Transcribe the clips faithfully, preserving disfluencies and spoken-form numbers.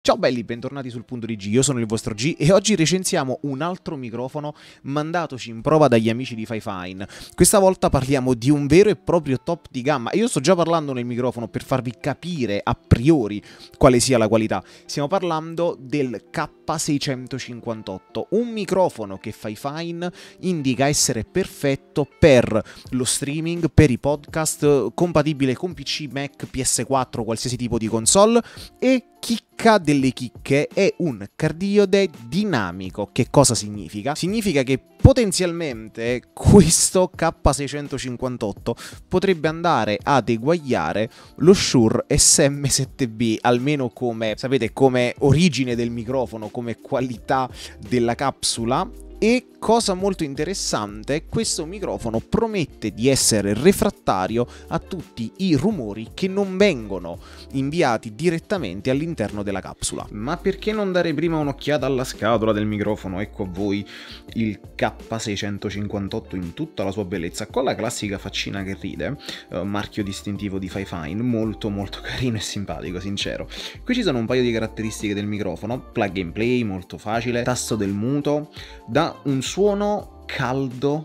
Ciao belli, bentornati sul Punto di G, io sono il vostro G e oggi recensiamo un altro microfono mandatoci in prova dagli amici di Fifine. Questa volta parliamo di un vero e proprio top di gamma. Io sto già parlando nel microfono per farvi capire a priori quale sia la qualità. Stiamo parlando del K seicentocinquantotto, un microfono che Fifine indica essere perfetto per lo streaming, per i podcast, compatibile con P C, Mac, P S quattro, qualsiasi tipo di console e chicca delle chicche, è un cardiode dinamico. Che cosa significa? Significa che potenzialmente questo K seicentocinquantotto potrebbe andare ad eguagliare lo Shure S M sette B, almeno come, sapete, come origine del microfono, come qualità della capsula. E cosa molto interessante, questo microfono promette di essere refrattario a tutti i rumori che non vengono inviati direttamente all'interno della capsula. Ma perché non dare prima un'occhiata alla scatola del microfono? Ecco a voi il K seicentocinquantotto in tutta la sua bellezza, con la classica faccina che ride, eh, marchio distintivo di Fifine, molto molto carino e simpatico, sincero. Qui ci sono un paio di caratteristiche del microfono: plug and play, molto facile, tasto del muto, da un suono caldo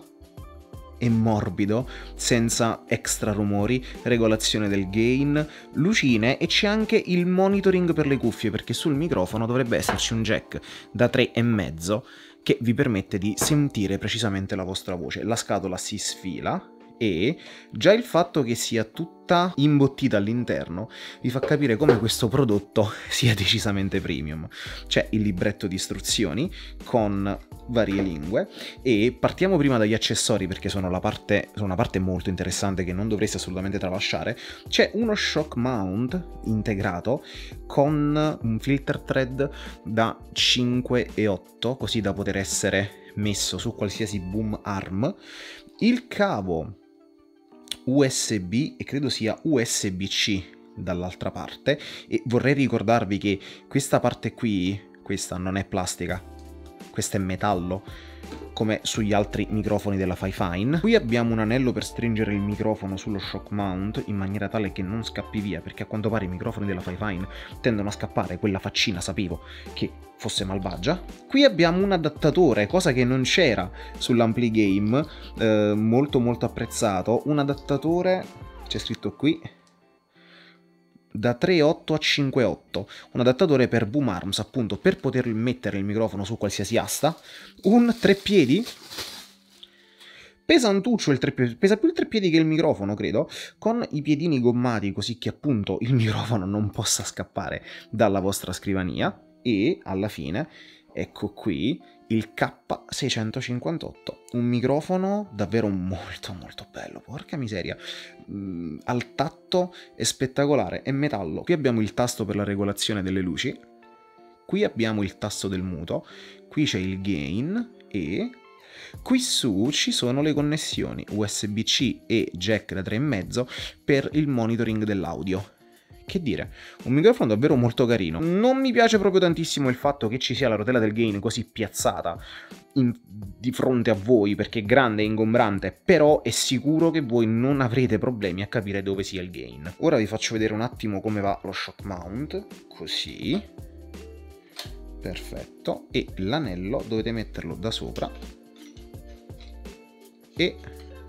e morbido, senza extra rumori, regolazione del gain, lucine, e c'è anche il monitoring per le cuffie, perché sul microfono dovrebbe esserci un jack da tre e mezzo che vi permette di sentire precisamente la vostra voce. La scatola si sfila e già il fatto che sia tutta imbottita all'interno vi fa capire come questo prodotto sia decisamente premium. C'è il libretto di istruzioni con varie lingue e partiamo prima dagli accessori, perché sono, la parte, sono una parte molto interessante che non dovreste assolutamente tralasciare. C'è uno shock mount integrato con un filter thread da cinque e otto, così da poter essere messo su qualsiasi boom arm. Il cavo U S B, e credo sia U S B C dall'altra parte, e vorrei ricordarvi che questa parte qui, questa non è plastica, questo è metallo, come sugli altri microfoni della Fifine. Qui abbiamo un anello per stringere il microfono sullo shock mount in maniera tale che non scappi via, perché a quanto pare i microfoni della Fifine tendono a scappare. Quella faccina sapevo che fosse malvagia. Qui abbiamo un adattatore, cosa che non c'era sull'Ampli Game, eh, molto molto apprezzato. Un adattatore, c'è scritto qui, da tre virgola otto a cinque virgola otto, un adattatore per boom arms, appunto, per poter mettere il microfono su qualsiasi asta. Un treppiedi, pesantuccio il treppiedi, pesa più il treppiedi che il microfono, credo, con i piedini gommati, così che appunto il microfono non possa scappare dalla vostra scrivania. E alla fine, ecco qui, il K seicentocinquantotto, un microfono davvero molto molto bello, porca miseria. Mm, al tatto è spettacolare, è metallo. Qui abbiamo il tasto per la regolazione delle luci, qui abbiamo il tasto del muto, qui c'è il gain e qui su ci sono le connessioni U S B C e jack da tre e mezzo per il monitoring dell'audio. Che dire, un microfono davvero molto carino. Non mi piace proprio tantissimo il fatto che ci sia la rotella del gain così piazzata in, di fronte a voi, perché è grande e ingombrante, però è sicuro che voi non avrete problemi a capire dove sia il gain. Ora vi faccio vedere un attimo come va lo shock mount, così, perfetto, e l'anello dovete metterlo da sopra e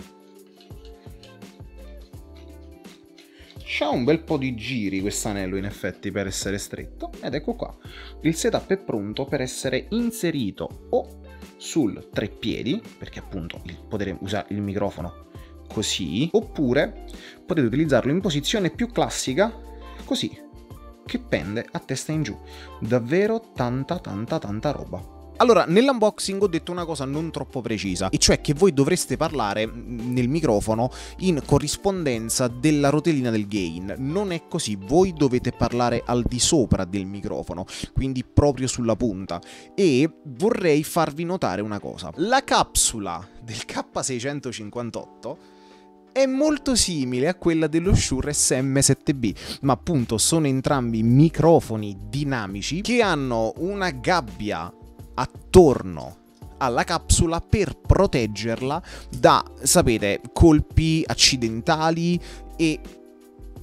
c'ha un bel po' di giri quest'anello, in effetti, per essere stretto, ed ecco qua. Il setup è pronto per essere inserito o sul treppiedi, perché appunto potete usare il microfono così, oppure potete utilizzarlo in posizione più classica, così, che pende a testa in giù. Davvero tanta tanta tanta roba. Allora, nell'unboxing ho detto una cosa non troppo precisa, e cioè che voi dovreste parlare nel microfono in corrispondenza della rotellina del gain. Non è così, voi dovete parlare al di sopra del microfono, quindi proprio sulla punta. E vorrei farvi notare una cosa: la capsula del K seicentocinquantotto è molto simile a quella dello Shure S M sette B, ma appunto sono entrambi microfoni dinamici che hanno una gabbia attorno alla capsula per proteggerla da, sapete, colpi accidentali, e ah,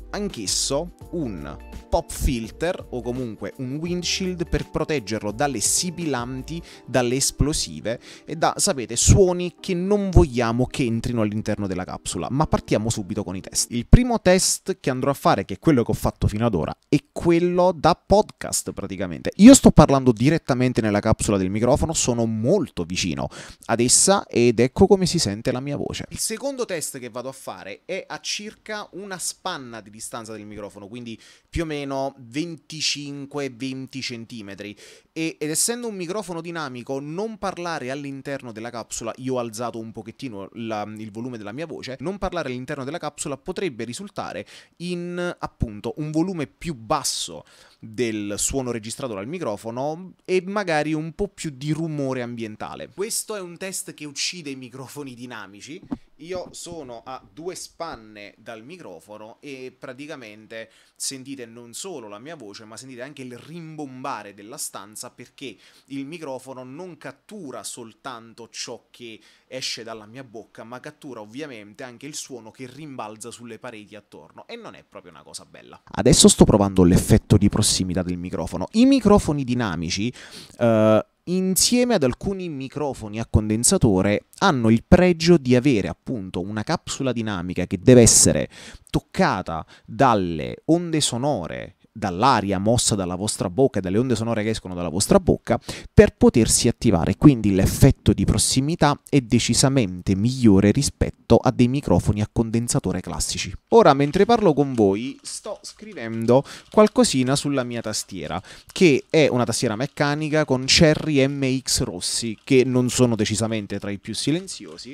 anch'esso un pop filter o comunque un windshield per proteggerlo dalle sibilanti, dalle esplosive e da, sapete, suoni che non vogliamo che entrino all'interno della capsula. Ma partiamo subito con i test. Il primo test che andrò a fare, che è quello che ho fatto fino ad ora, è quello da podcast praticamente. Io sto parlando direttamente nella capsula del microfono, sono molto vicino ad essa ed ecco come si sente la mia voce. Il secondo test che vado a fare è a circa una spanna di distanza del microfono, quindi più o meno venticinque venti centimetri, e, ed essendo un microfono dinamico, non parlare all'interno della capsula, io ho alzato un pochettino la, il volume della mia voce, non parlare all'interno della capsula potrebbe risultare in appunto un volume più basso del suono registrato dal microfono e magari un po' più di rumore ambientale. Questo è un test che uccide i microfoni dinamici. Io sono a due spanne dal microfono e praticamente sentite non solo la mia voce, ma sentite anche il rimbombare della stanza, perché il microfono non cattura soltanto ciò che esce dalla mia bocca, ma cattura ovviamente anche il suono che rimbalza sulle pareti attorno, e non è proprio una cosa bella. Adesso sto provando l'effetto di prossimità del microfono. I microfoni dinamici uh, insieme ad alcuni microfoni a condensatore hanno il pregio di avere appunto una capsula dinamica che deve essere toccata dalle onde sonore, dall'aria mossa dalla vostra bocca e dalle onde sonore che escono dalla vostra bocca per potersi attivare, quindi l'effetto di prossimità è decisamente migliore rispetto a dei microfoni a condensatore classici. Ora, mentre parlo con voi, sto scrivendo qualcosina sulla mia tastiera, che è una tastiera meccanica con Cherry M X rossi, che non sono decisamente tra i più silenziosi.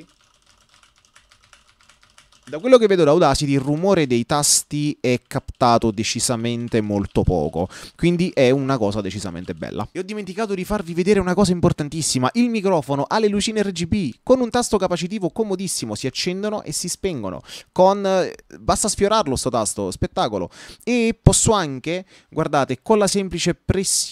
Da quello che vedo da Audacity il rumore dei tasti è captato decisamente molto poco, quindi è una cosa decisamente bella. E ho dimenticato di farvi vedere una cosa importantissima: il microfono ha le lucine R G B, con un tasto capacitivo comodissimo, si accendono e si spengono, con... basta sfiorarlo sto tasto, spettacolo. E posso anche, guardate, con la semplice pressione...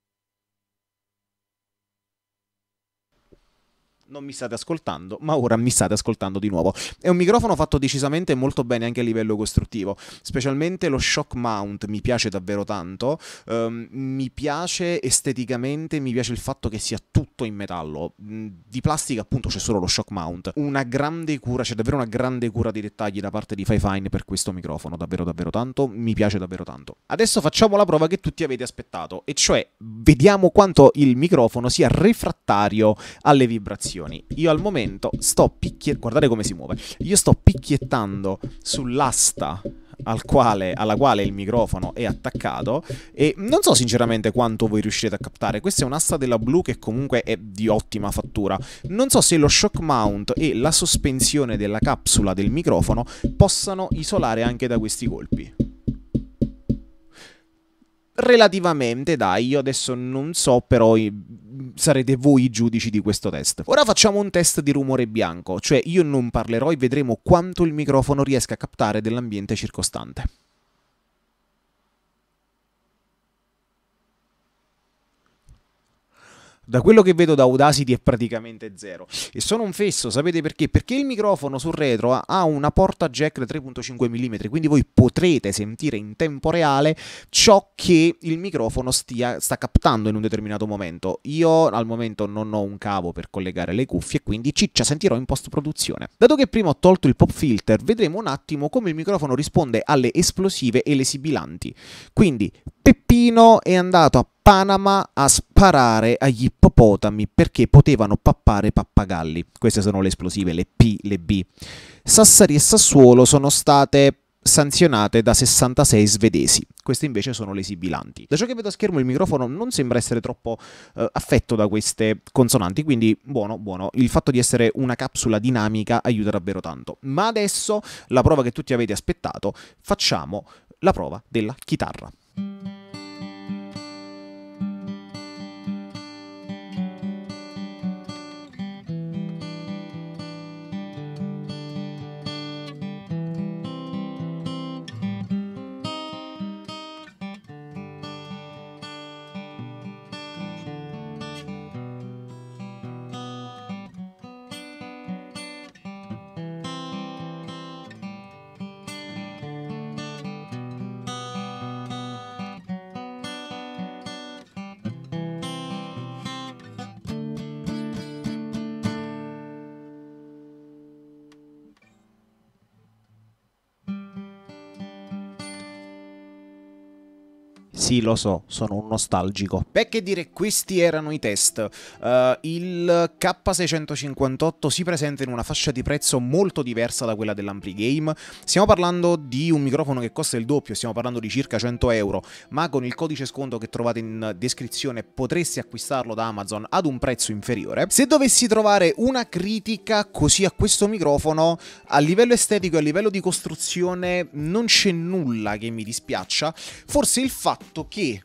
Non mi state ascoltando, ma ora mi state ascoltando di nuovo. È un microfono fatto decisamente molto bene anche a livello costruttivo, specialmente lo shock mount mi piace davvero tanto, um, mi piace esteticamente, mi piace il fatto che sia tutto in metallo. Di plastica appunto c'è solo lo shock mount. Una grande cura, c'è davvero una grande cura di dettagli da parte di Fifine per questo microfono, davvero davvero tanto, mi piace davvero tanto. Adesso facciamo la prova che tutti avete aspettato, e cioè vediamo quanto il microfono sia refrattario alle vibrazioni. Io al momento sto picchiettando, guardate come si muove, io sto picchiettando sull'asta al quale, alla quale il microfono è attaccato, e non so sinceramente quanto voi riuscirete a captare. Questa è un'asta della Blue che comunque è di ottima fattura. Non so se lo shock mount e la sospensione della capsula del microfono possano isolare anche da questi colpi. Relativamente, dai, io adesso non so, però sarete voi i giudici di questo test. Ora facciamo un test di rumore bianco, cioè io non parlerò e vedremo quanto il microfono riesca a captare dell'ambiente circostante. Da quello che vedo da Audacity è praticamente zero. E sono un fesso, sapete perché? Perché il microfono sul retro ha una porta jack da tre virgola cinque millimetri, quindi voi potrete sentire in tempo reale ciò che il microfono stia, sta captando in un determinato momento. Io al momento non ho un cavo per collegare le cuffie, quindi ciccia sentirò in post-produzione. Dato che prima ho tolto il pop filter, vedremo un attimo come il microfono risponde alle esplosive e le sibilanti. Quindi Peppino è andato a Panama a sparare agli ippopotami perché potevano pappare pappagalli. Queste sono le esplosive, le P, le B. Sassari e Sassuolo sono state sanzionate da sessantasei svedesi. Queste invece sono le sibilanti. Da ciò che vedo a schermo il microfono non sembra essere troppo eh, affetto da queste consonanti, quindi buono, buono. Il fatto di essere una capsula dinamica aiuta davvero tanto. Ma adesso, la prova che tutti avete aspettato, facciamo la prova della chitarra. Sì, lo so, sono un nostalgico. Beh, che dire, questi erano i test. Uh, il K seicentocinquantotto si presenta in una fascia di prezzo molto diversa da quella dell'Ampligame. Stiamo parlando di un microfono che costa il doppio, stiamo parlando di circa cento euro, ma con il codice sconto che trovate in descrizione potresti acquistarlo da Amazon ad un prezzo inferiore. Se dovessi trovare una critica così a questo microfono, a livello estetico e a livello di costruzione non c'è nulla che mi dispiaccia, forse il fatto che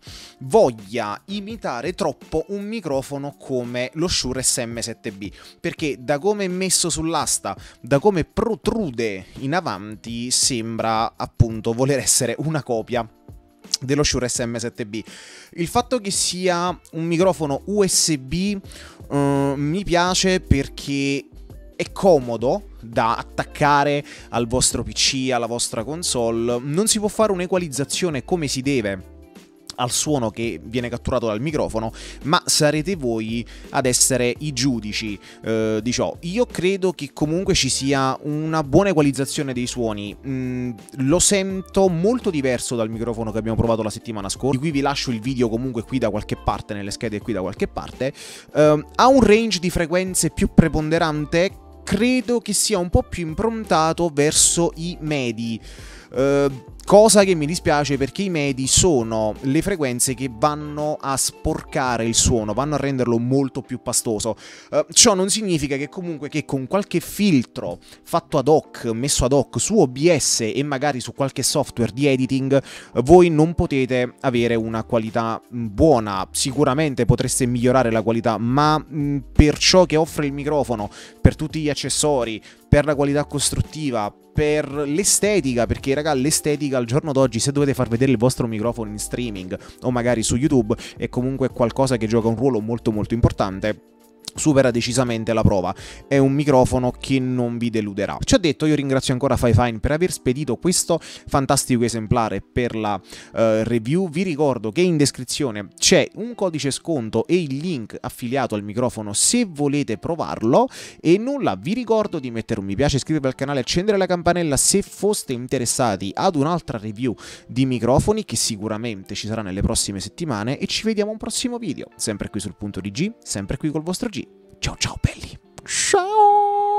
voglia imitare troppo un microfono come lo Shure S M sette B, perché da come è messo sull'asta, da come protrude in avanti, sembra appunto voler essere una copia dello Shure S M sette B. Il fatto che sia un microfono U S B uh, mi piace perché è comodo da attaccare al vostro P C, alla vostra console. Non si può fare un'equalizzazione come si deve al suono che viene catturato dal microfono, ma sarete voi ad essere i giudici eh, di ciò. Io credo che comunque ci sia una buona equalizzazione dei suoni. Mm, lo sento molto diverso dal microfono che abbiamo provato la settimana scorsa, di cui vi lascio il video comunque qui da qualche parte, nelle schede qui da qualche parte. Eh, ha un range di frequenze più preponderante, credo che sia un po' più improntato verso i medi. Uh, cosa che mi dispiace, perché i medi sono le frequenze che vanno a sporcare il suono, vanno a renderlo molto più pastoso. Uh, ciò non significa che comunque che con qualche filtro fatto ad hoc, messo ad hoc su O B S e magari su qualche software di editing, uh, voi non potete avere una qualità buona. Sicuramente potreste migliorare la qualità, ma mh, per ciò che offre il microfono, per tutti gli accessori, per la qualità costruttiva, per l'estetica, perché raga, l'estetica al giorno d'oggi, se dovete far vedere il vostro microfono in streaming o magari su YouTube, è comunque qualcosa che gioca un ruolo molto molto importante. Supera decisamente la prova. È un microfono che non vi deluderà. Ci ho detto, io ringrazio ancora Fifine per aver spedito questo fantastico esemplare per la uh, review. Vi ricordo che in descrizione c'è un codice sconto e il link affiliato al microfono se volete provarlo. E nulla, vi ricordo di mettere un mi piace, iscrivervi al canale e accendere la campanella se foste interessati ad un'altra review di microfoni che sicuramente ci sarà nelle prossime settimane, e ci vediamo a un prossimo video, sempre qui sul punto di G, sempre qui col vostro G. Ciao ciao belli. Ciao.